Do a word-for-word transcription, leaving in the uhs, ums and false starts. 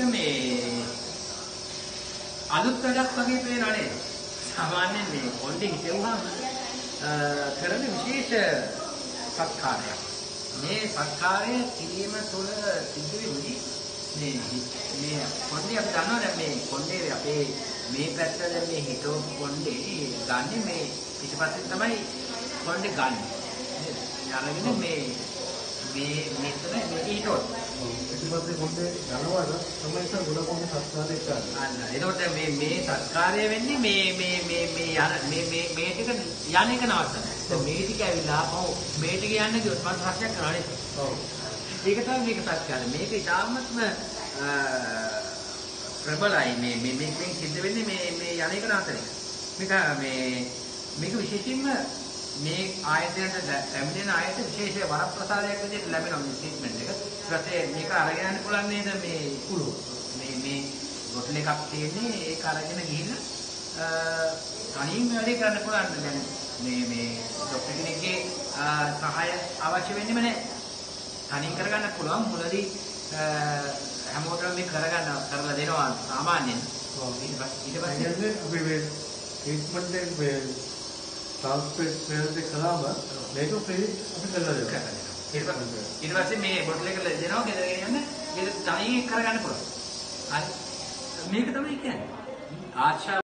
මේ අලුත් වැඩක් වගේ පේනවා නේද? සාමාන්‍යයෙන් මේ කොණ්ඩේ හිටවුවාම කරන විශේෂ සත්කාරයක්. මේ සත්කාරය කිරීම තුළ සිද්ධ වෙන්නේ මේ මේ කොණ්ඩේ අපි දන්නවා දැන් මේ කොණ්ඩේ අපේ මේ පැත්තට මේ හිටවපු කොණ්ඩේ ගන්න මේ පිටපස්සේ තමයි කොණ්ඩේ ගන්න. නේද? අරගෙන මේ මේ මෙතන මේ හිටවන. පිටපස්සේ කොණ්ඩේ ගන්නවාට තමයි ඒක ගුණ කොණ්ඩේ සත්කාරයක් කරන්නේ. අන්න. එතකොට මේ මේ සත්කාරය වෙන්නේ මේ මේ මේ මේ යන මේ මේ මේ ටික යන එක නවත්තන. දැන් මේ ටික ඇවිල්ලා ආපහු මේ ටික යන්න ගියොත් මම ප්‍රශ්නයක් කරනවා නේද? ඔව්. ඒක තමයි මේක සත්කාරය. මේක ඉතාමත්ම ප්‍රබලයි මේ මේ මේකෙන් සිද්ධ වෙන්නේ මේ මේ යන එක නතර එක. මේක මේ මේක විශේෂයෙන්ම මේ ආයතනයට ලැබෙන ආයත විශේෂ වරප්‍රසාදයක් විදිහට ලැබෙනවා මේ ස්ටේට්මන්ට් එක. ඊට පස්සේ මේක අරගෙන යන්න පුළුවන් නේද මේ පුළුවන්. මේ මේ බොටල් එකක් තියෙන්නේ ඒක අරගෙන ගිහිල්ලා තනියෙන් වැඩේ කරන්න පුළුවන්. දැන් මේ මේ ડોක්ටර් කෙනෙක්ගේ සහාය අවශ්‍ය වෙන්නේම නැහැ. තනියෙන් කරගන්න පුළුවන්. මුලදී හැමෝටම මේ කරගන්න කරලා දෙනවා සාමාන්‍යයෙන්. ඔව් ඊට පස්සේ ඊට පස්සේ අපි මේ ට්‍රීට්මන්ට් එක මේ ට්‍රාන්ස්පර්ට් ප්‍රයෝජන කළාම මේක ෆ්‍රී අපි කරලා දෙනවා. ඊට පස්සේ මේ බොටල් එක දෙනවා ගෙදරගෙන යන්න ගෙදර තනියෙන් කරගන්න පුළුවන්. හරි. මේක තමයි කියන්නේ. ආශා